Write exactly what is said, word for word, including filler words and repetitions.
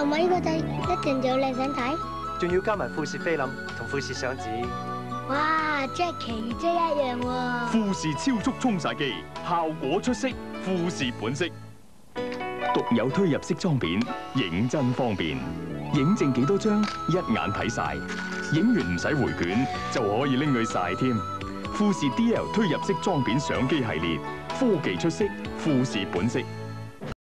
埋呢個掣，一陣就有靚相睇。 仲要加埋富士菲林同富士相紙。 哇，即係奇蹟一樣喎！ 富士超速沖晒機，效果出色，富士本色。獨有推入式裝片，影真方便，影剩幾多張一眼睇晒，影完唔使回卷就可以拎去晒添。富士 D L 推入式裝片相機系列，科技出色，富士本色。